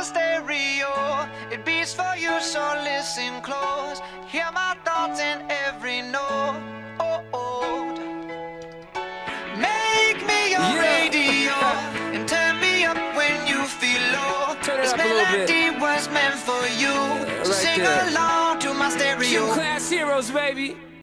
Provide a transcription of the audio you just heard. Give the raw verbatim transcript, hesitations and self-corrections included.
a stereo. It beats for you, so listen close. Hear my thoughts in every note. Make me your Yeah. radio and turn me up when you feel low. Turn it This up a little bit. melody was meant for you. Yeah, So right sing there. along to my stereo. Gym Class Heroes, baby.